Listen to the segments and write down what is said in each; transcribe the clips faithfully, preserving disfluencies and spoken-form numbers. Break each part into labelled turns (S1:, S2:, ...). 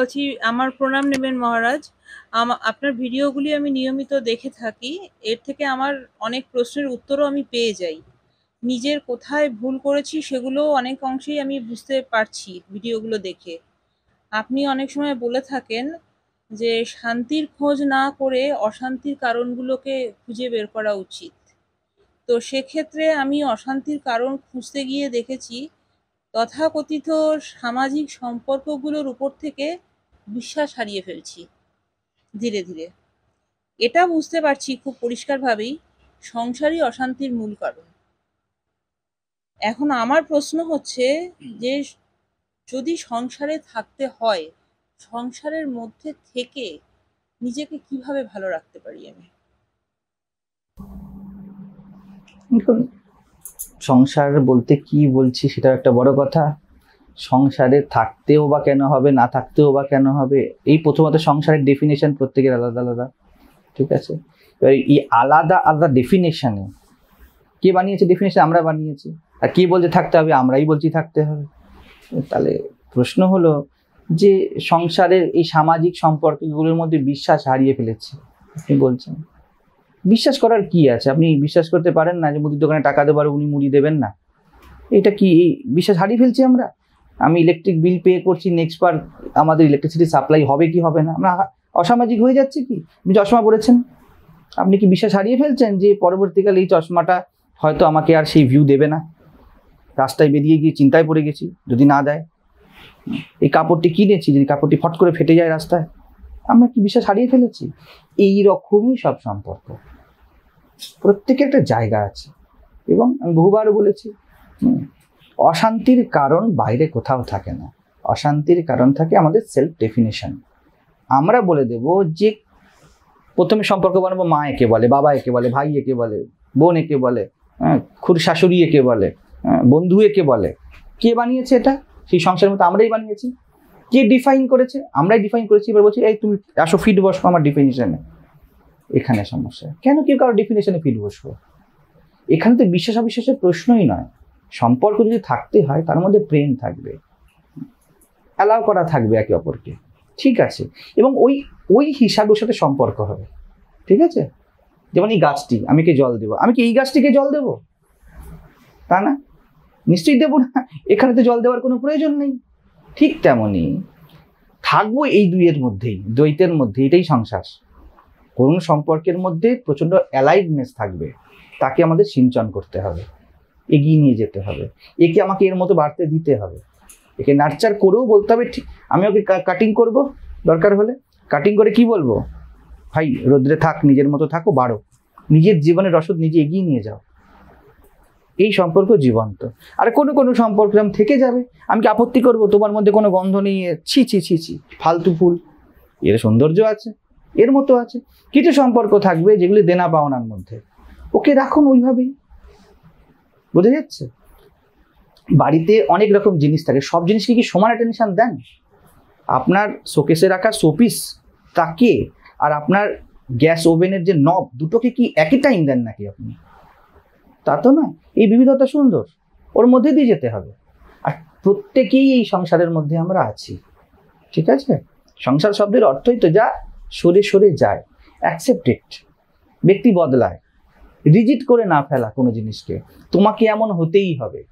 S1: বলছি, আমার প্রণাম নেবেন মহারাজ। আপনার ভিডিওগুলি আমি নিয়মিত দেখে থাকি, এর থেকে আমার অনেক প্রশ্নের উত্তরও আমি পেয়ে যাই। নিজের কোথায় ভুল করেছি সেগুলো অনেক অংশেই আমি বুঝতে পারছি ভিডিওগুলো দেখে। আপনি অনেক সময় বলে থাকেন যে শান্তির খোঁজ না করে অশান্তির কারণগুলোকে খুঁজে বের করা উচিত। তো সেক্ষেত্রে আমি অশান্তির কারণ খুঁজতে গিয়ে দেখেছি তথাকথিত সামাজিক সম্পর্কগুলোর উপর থেকে বিশ্বাস হারিয়ে ফেলছি ধীরে ধীরে। এটা বুঝতে পারছি খুব পরিষ্কারভাবেই সংসারই অশান্তির মূল কারণ। এখন আমার প্রশ্ন হচ্ছে যে যদি সংসারে থাকতে হয়, সংসারের মধ্যে থেকে নিজেকে কিভাবে ভালো রাখতে পারি আমি?
S2: সংসার বলতে কি বলছি সেটা একটা বড় কথা। সংসারে থাকতেও বা কেন হবে, না থাকতেও বা কেন হবে, এই প্রথমত সংসারের ডেফিনেশন প্রত্যেকের আলাদা আলাদা, ঠিক আছে? এবার এই আলাদা আলাদা ডেফিনেশনে কে বানিয়েছে? ডেফিনেশন আমরা বানিয়েছি। আর কে বলছে থাকতে হবে? আমরাই বলছি থাকতে হবে। তাহলে প্রশ্ন হলো যে সংসারের এই সামাজিক সম্পর্কগুলোর মধ্যে বিশ্বাস হারিয়ে ফেলেছি আপনি বলছেন। বিশ্বাস করার কি আছে? আপনি বিশ্বাস করতে পারেন না যে মুদির দোকানে টাকা দেবার উনি মুড়ি দেবেন না? এটা কি এই বিশ্বাস হারিয়ে ফেলছি আমরা? আমি ইলেকট্রিক বিল পে করছি, নেক্সট বার আমাদের ইলেকট্রিসিটি সাপ্লাই হবে কি হবে না? আমরা অসামাজিক হয়ে যাচ্ছে কি? আপনি চশমা পড়েছেন, আপনি কি বিশ্বাস হারিয়ে ফেলছেন যে পরবর্তীকালে এই চশমাটা হয়তো আমাকে আর সেই ভিউ দেবে না? রাস্তায় বেরিয়ে গিয়ে চিন্তায় পড়ে গেছি যদি না দেয়। এই কাপড়টি কিনেছি, যদি কাপড়টি ফট করে ফেটে যায় রাস্তায়, আমরা কি বিশ্বাস হারিয়ে ফেলেছি? এই রকমই সব সম্পর্ক, প্রত্যেকের একটা জায়গা আছে। এবং আমি বহুবার বলেছি, অশান্তির কারণ বাইরে কোথাও থাকে না, অশান্তির কারণ থাকে আমাদের সেলফ ডেফিনেশন। আমরা বলে দেব যে প্রথমে সম্পর্ক বানাবো, মা একে বলে, বাবা একে বলে, ভাই একে বলে, বোন একে বলে, হ্যাঁ, খুড় শাশুড়ি একে বলে, বন্ধু একে বলে। কে বানিয়েছে এটা? সেই সংসারের মতো আমরাই বানিয়েছি। কে ডিফাইন করেছে? আমরাই ডিফাইন করেছি। এবার বলছি এই তুমি আসো ফিট বসবো আমার ডিফিনিশনে। এখানে সমস্যা। কেন কেউ কারো ডিফিনিশনে ফিট বসবো? এখানে তো বিশ্বাস অবিশ্বাসের প্রশ্নই নয়। সম্পর্ক যদি থাকতে হয় তার মধ্যে প্রেম থাকবে, অ্যালাউ করা থাকবে একে অপরকে, ঠিক আছে? এবং ওই ওই হিসাবের সাথে সম্পর্ক হবে, ঠিক আছে? যেমন এই গাছটি, আমি কি জল দেবো? আমি কি এই গাছটিকে জল দেবো? তা না, নিশ্চয়ই দেবো না। এখানে তো জল দেওয়ার কোনো প্রয়োজন নেই। ঠিক তেমনই থাকবো এই দুইয়ের মধ্যেই, দ্বৈতের মধ্যে। এটাই সংসার। কোন সম্পর্কের মধ্যে প্রচন্ড অ্যালাইভনেস থাকবে, তাকে আমাদের সিঞ্চন করতে হবে, এগিয়ে নিয়ে যেতে হবে, একে আমাকে এর মতো বাড়তে দিতে হবে, একে নার্চার করেও বলতে হবে ঠিক। আমি ওকে কাটিং করব, দরকার হলে কাটিং করে কি বলবো? ভাই রোদ্রে থাক, নিজের মতো থাকো, বাড়ো, নিজের জীবনের রসদ নিজে এগিয়ে নিয়ে যাও। এই সম্পর্ক জীবন্ত। আর কোনো কোনো সম্পর্ক থেকে যাবে, আমি কি আপত্তি করবো? তোমার মধ্যে কোনো গন্ধ নেই, ছি ছি ছি ছি, ফালতু ফুল। এর সৌন্দর্য আছে, এর মতো আছে। কিছু সম্পর্ক থাকবে যেগুলি দেনা পাওনার মধ্যে, ওকে রাখুন ওইভাবেই। বোঝা যাচ্ছে? বাড়িতে অনেক রকম জিনিস থাকে, সব জিনিসকে কি সমান অ্যাটেনশন দেন? আপনার শোকেসে রাখা শোপিস তাকে আর আপনার গ্যাস ওভেনের যে নব, দুটোকে কি একই টাইম দেন নাকি আপনি? তা তো না। এই বিবিধতা সুন্দর, ওর মধ্যে দিয়ে যেতে হবে। আর প্রত্যেকেই এই সংসারের মধ্যে আমরা আছি, ঠিক আছে? সংসার শব্দের অর্থই তো যা সরে সরে যায়, অ্যাকসেপ্টেড। ব্যক্তি বদলায়, রিজিড করে না ফেলা কোনো জিনিসকে। তোমাকে এমন হতেই হবে,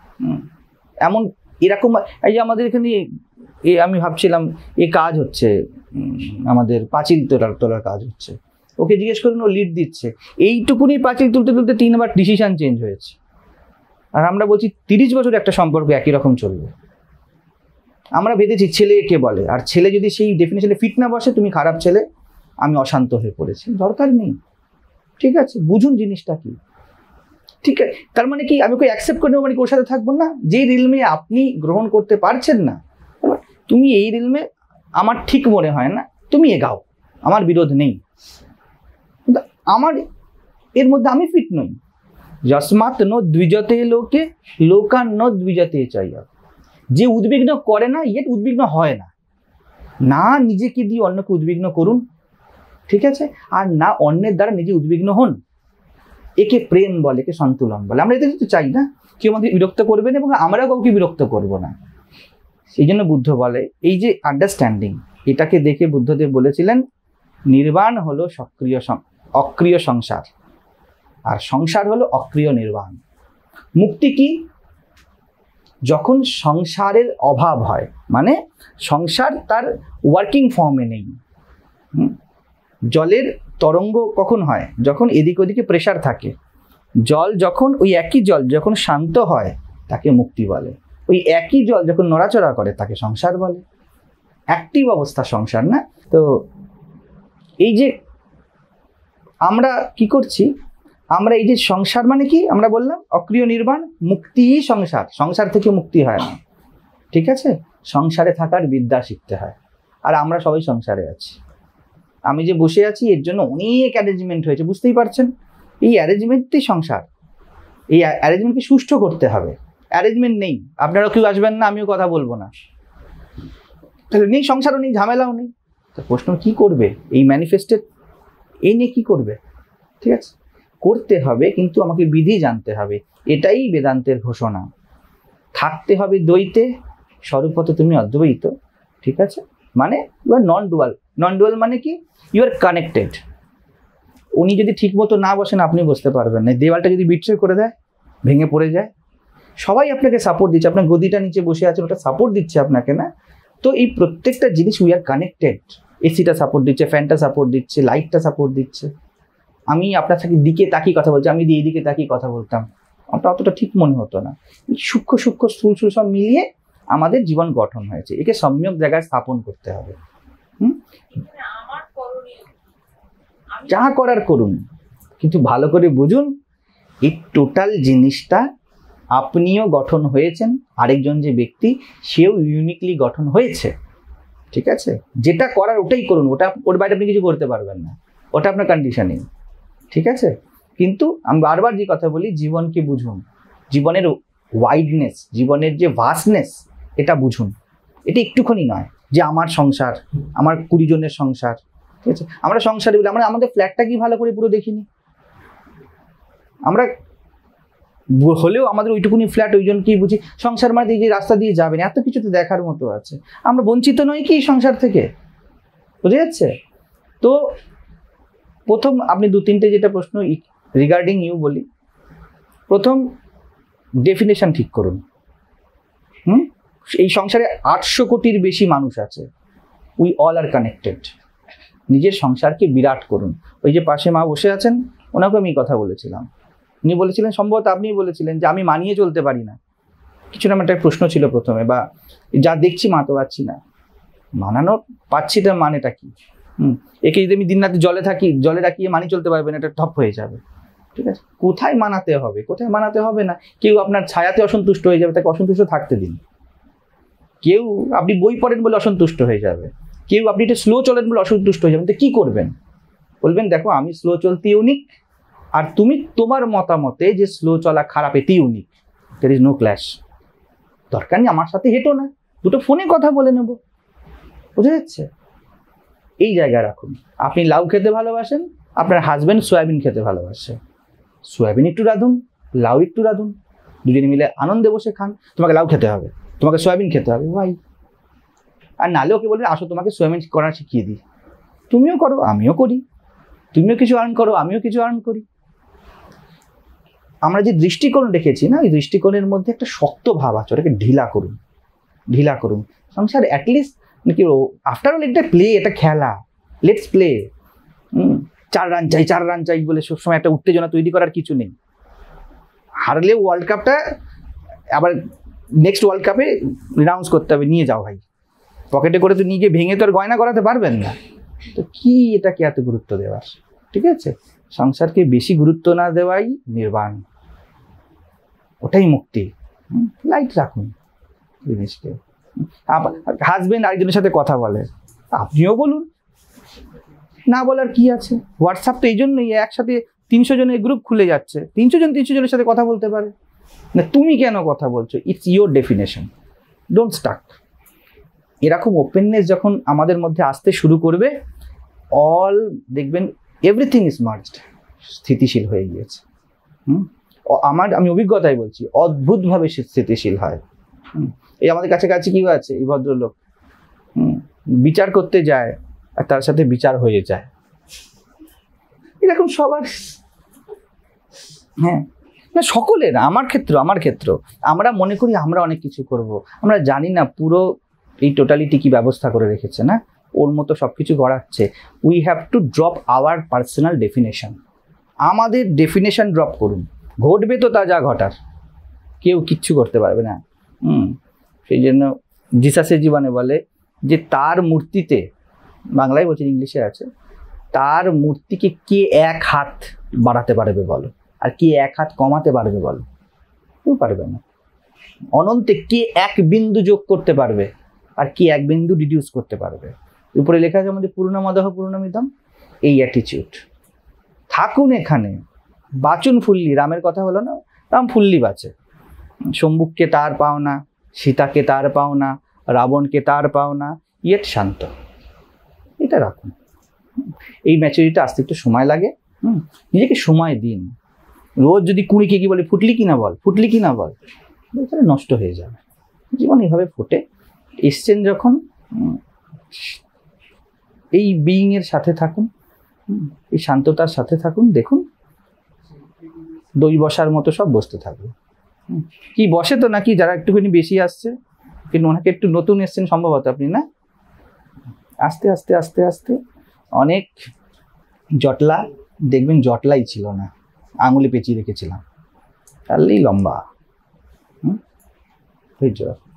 S2: এমন এরকম। এই যে আমাদের এখানে এ আমি ভাবছিলাম এ কাজ হচ্ছে, আমাদের পাঁচিল তোলার তোলার কাজ হচ্ছে। ওকে জিজ্ঞেস করুন, ও লিড দিচ্ছে। এইটুকুনি পাঁচিল তুলতে তুলতে তিনবার ডিসিশন চেঞ্জ হয়েছে। আর আমরা বলছি তিরিশ বছর একটা সম্পর্ক একই রকম চলবে। আমরা বেঁধেছি ছেলে একে বলে, আর ছেলে যদি সেই ডেফিনেশনে ফিট না বসে, তুমি খারাপ ছেলে, আমি অশান্ত হয়ে পড়েছি। দরকার নেই, ঠিক আছে? বুঝুন জিনিসটা কি, ঠিক আছে? তার মানে কি আমি ওকে অ্যাকসেপ্ট করে নেবো, মানে ওর সাথে থাকবো না? যেই রিলমে আপনি গ্রহণ করতে পারছেন না, তুমি এই রিলমে আমার ঠিক মনে হয় না, তুমি এগাও, আমার বিরোধ নেই। কিন্তু আমার এর মধ্যে আমি ফিট নই। যস্মাৎ ন দ্বিজতে লোকে লোকান ন দ্বিজতে চাইয়া। যে উদ্বিগ্ন করে না, ইয়ে উদ্বিগ্ন হয় না। না নিজেকে দিয়ে অন্যকে উদ্বিগ্ন করুন, ঠিক আছে? আর না অন্যের দ্বারা নিজে উদ্বিগ্ন হন। একে প্রেম বলে, একে সন্তুলন বলে। আমরা এটা কিন্তু চাই না কেউ আমাদের বিরক্ত করবেন, এবং আমরাও কাউকে বিরক্ত করব না। সেই জন্য বুদ্ধ বলে এই যে আন্ডারস্ট্যান্ডিং, এটাকে দেখে বুদ্ধদেব বলেছিলেন নির্বাণ হলো সক্রিয় অক্রিয় সংসার, আর সংসার হলো অক্রিয় নির্বাণ। মুক্তি কি? যখন সংসারের অভাব হয়, মানে সংসার তার ওয়ার্কিং ফর্মে নেই। জলের তরঙ্গ কখন হয়? যখন এদিক ওদিকে প্রেসার থাকে। জল যখন ওই একই জল যখন শান্ত হয় তাকে মুক্তি বলে। ওই একই জল যখন নড়াচড়া করে তাকে সংসার বলে। অ্যাক্টিভ অবস্থা সংসার না? তো এই যে আমরা কি করছি, আমরা এই যে সংসার মানে কি আমরা বললাম অক্রিয় নির্বাণ, মুক্তিই সংসার। সংসার থেকে মুক্তি হয় না, ঠিক আছে? সংসারে থাকার বিদ্যা শিখতে হয়। আর আমরা সবাই সংসারে আছি। আমি যে বসে আছি এর জন্য অনেক অ্যারেঞ্জমেন্ট হয়েছে, বুঝতেই পারছেন? এই অ্যারেঞ্জমেন্টই সংসার। এই অ্যারেঞ্জমেন্টকে সুষ্ঠু করতে হবে। অ্যারেঞ্জমেন্ট নেই, আপনারাও কেউ আসবেন না, আমিও কথা বলবো না, তাহলে নেই সংসারও নেই, ঝামেলাও নেই। তো প্রশ্ন কি করবে? এই ম্যানিফেস্টের এই নিয়ে কি করবে? ঠিক আছে, করতে হবে, কিন্তু আমাকে বিধি জানতে হবে। এটাই বেদান্তের ঘোষণা। থাকতে হবে দ্বৈতে, স্বরূপত তুমি অদ্বৈত। ঠিক আছে, মানে you are non dual. Non dual মানে কি? You are connected. উনি যদি ঠিক মতো না বসেন আপনি বসতে পারবেন না। দেওয়ালটা যদি বিট্রে করে দেয়, ভেঙে পড়ে যায়, সবাই আপনাকে সাপোর্ট দিচ্ছে, আপনার গদিটা নিচে বসে আছে ওটা সাপোর্ট দিচ্ছে আপনাকে না? তো এই প্রত্যেকটা জিনিস উই আর কানেক্টেড। এসিটা সাপোর্ট দিচ্ছে, ফ্যানটা সাপোর্ট দিচ্ছে, লাইটটা সাপোর্ট দিচ্ছে। আমি আপনার সাথে দিকে তাকিয়ে কথা বলছি, আমি এই দিকে তাকিয়ে কথা বলতাম, আমার অতটা ঠিক মনে হতো না। সূক্ষ্ম সূক্ষ্ম স্থূল স্থূল সব মিলিয়ে আমাদের জীবন গঠন হয়েছে। একে সম্যক জায়গায় স্থাপন করতে হবে। হুম, যা করার করুন, কিন্তু ভালো করে বুঝুন এই টোটাল জিনিসটা আপনিও গঠন হয়েছেন, আরেকজন যে ব্যক্তি সেও ইউনিকলি গঠন হয়েছে। ঠিক আছে, যেটা করার ওটাই করুন, ওটা ওর বাইরে আপনি কিছু করতে পারবেন না, ওটা আপনার কন্ডিশনিং। ঠিক আছে, কিন্তু আমি বারবার যে কথা বলি, জীবনকে বুঝুন, জীবনের ওয়াইডনেস, জীবনের যে ভাস্টনেস এটা বুঝুন। এটা একটুখানি নয় যে আমার সংসার, আমার কুড়ি জনের সংসার। ঠিক আছে, আমরা সংসারে বলি, আমরা আমাদের ফ্ল্যাটটা কি ভালো করে পুরো দেখিনি। আমরা হলেও আমাদের ওইটুকুনি ফ্ল্যাট, ওই জন্যকেই বুঝি সংসার মানে এই যে রাস্তা দিয়ে যাবেন, এত কিছু তো দেখার মতো আছে। আমরা বঞ্চিত নই কি সংসার থেকে? বুঝে যাচ্ছে তো? প্রথম আপনি দু তিনটে যেটা প্রশ্ন রিগার্ডিং ইউ বলি, প্রথম ডেফিনেশন ঠিক করুন। হুম, এই সংসারে আটশো কোটির বেশি মানুষ আছে। We all are connected. নিজের সংসারকে বিরাট করুন। ওই যে পাশে মা বসে আছেন, ওনাকে আমি কথা বলেছিলাম, উনি বলেছিলেন, সম্ভবত আপনিই বলেছিলেন যে আমি মানিয়ে চলতে পারি না। কিছু না, একটা প্রশ্ন ছিল প্রথমে, বা যা দেখছি মা তো পাচ্ছি না। মানানো পাচ্ছি, তার মানেটা কি? হুম, একে যদি আমি দিন রাতে জলে থাকি, জলে রাখিয়ে মানিয়ে চলতে পারবেন, এটা টপ হয়ে যাবে। ঠিক আছে, কোথায় মানাতে হবে? কোথায় মানাতে হবে না। কেউ আপনার ছায়াতে অসন্তুষ্ট হয়ে যাবে, তাকে অসন্তুষ্ট থাকতে দিন। কেউ আপনি বই পড়েন বলে অসন্তুষ্ট হয়ে যাবে, কেউ আপনি একটু স্লো চলেন বলে অসন্তুষ্ট হয়ে যাবেন। তো কি করবেন? বলবেন দেখো আমি স্লো চলতে ইউনিক, আর তুমি তোমার মতামতে যে স্লো চলা খারাপ এতেই unique. There is no clash. দরকার নেই আমার সাথে হেঁটো না, দুটো ফোনে কথা বলে নেব। বুঝে যাচ্ছে? এই জায়গায় রাখুন। আপনি লাউ খেতে ভালোবাসেন, আপনার হাজব্যান্ড সয়াবিন খেতে ভালোবাসে, সয়াবিন একটু রাঁধুন, লাউ একটু রাঁধুন, দুজনে মিলে আনন্দে বসে খান। তোমাকে লাউ খেতে হবে, তোমাকে সয়াবিন খেতে হবে, ভাই। আর নালে ওকে বলবেন আসো তোমাকে সয়াবিন করা শিখিয়ে দিই, তুমিও করো আমিও করি, তুমিও কিছু আর্ন করো আমিও কিছু আর্ন করি। আমরা যে দৃষ্টিকোণ রেখেছি না, এই দৃষ্টিকোণের মধ্যে একটা শক্ত ভাব আছে, ওটাকে ঢিলা করুন, ঢিলা করুন। সংসার অ্যাটলিস্ট কি আফটার অল এটা প্লে, এটা খেলা, লেটস প্লে। হুম, চার রান চাই চার রান চাই বলে সবসময় একটা উত্তেজনা তৈরি করার কিছু নেই। হারলেও ওয়ার্ল্ড কাপটা আবার নেক্সট ওয়ার্ল্ড কাপে রিনাউন্স করতে হবে, নিয়ে যাও ভাই। পকেটে করে তো নিয়ে গিয়ে ভেঙে তো আর গয়না করাতে পারবেন না। তো কি এটাকে এত গুরুত্ব দেওয়ার? ঠিক আছে, সংসারকে বেশি গুরুত্ব না দেওয়াই নির্বাণ, ওটাই মুক্তি। লাইট রাখুন জিনিসকে। হাজবেন্ড আরেকজনের সাথে কথা বলে, আপনিও বলুন, না বলার কি আছে? হোয়াটসঅ্যাপ তো এই জন্যই একসাথে তিনশো জনের গ্রুপ খুলে যাচ্ছে, তিনশো জন তিনশো জনের সাথে কথা বলতে পারে না। তুমি কেন কথা বলছো? It's your definition, don't stuck. এরকম ওপেননেস যখন আমাদের মধ্যে আসতে শুরু করবে, অল দেখবেন এভরিথিং ইজ মার্জড, স্থিতিশীল হয়ে গিয়েছে। হুম, আমার আমি অভিজ্ঞতায় বলছি, অদ্ভুতভাবে স্থিতিশীল হয়। এই আমাদের কাছাকাছি কি আছে এই ভদ্রলোক, হুম, বিচার করতে যায় আর তার সাথে বিচার হয়ে যায়, এরকম সবার, হ্যাঁ না সকলের, আমার ক্ষেত্র আমার ক্ষেত্র আমরা মনে করি আমরা অনেক কিছু করব, আমরা জানি না পুরো এই টোটালিটি কি ব্যবস্থা করে রেখেছে, না ওর মতো সবকিছু গড়াচ্ছে। We have to drop our personal definition, আমাদের ডেফিনেশন ড্রপ করুন, ঘটবে তো তা যা ঘটার, কেউ কিচ্ছু করতে পারবে না। হুম, সেই জন্য জিসাসের জীবনে বলে যে তার মূর্তিতে, বাংলায় বলছে ইংলিশে আছে, তার মূর্তিকে কে এক হাত বাড়াতে পারবে বলো, আর কে এক হাত কমাতে পারবে বলো, কেউ পারবে না। অনন্তে কে এক বিন্দু যোগ করতে পারবে আর কে এক বিন্দু রিডিউস করতে পারবে। উপরে লেখা আছে আমাদের পূর্ণমাদহ পূর্ণমিদম, এই অ্যাটিচিউড থাকুন এখানে। বাচুন ফুল্লি, রামের কথা হলো না, রাম ফুল্লি বাঁচে, শম্ভুককে তার পাওনা, সীতাকে তার পাওনা, রাবণকে তার পাওনা, ইয়েট শান্ত, এটা রাখুন। এই ম্যাচুরিটি আসতে একটু সময় লাগে, হুম, নিজেকে সময় দিন। রোজ যদি কুড়িকে কি বলে ফুটলি কিনা বল, ফুটলি কিনা বল, তাহলে নষ্ট হয়ে যাবে। জীবন এইভাবে ফোটে। এসছেন যখন এই বিইং এর সাথে থাকুন, এই শান্ততার সাথে থাকুন, দেখুন দই বসার মতো সব বসতে থাকবে। কি বসে তো নাকি যারা একটুখানি বেশি আসছে, কিন্তু ওনাকে একটু নতুন এসছেন সম্ভবত আপনি, না আস্তে আস্তে আস্তে আস্তে অনেক জটলা দেখবেন, জটলাই ছিল না, আঙুলে পেঁচিয়ে রেখেছিলাম, তাহলেই লম্বা। হুম, ধৈর্য রাখুন।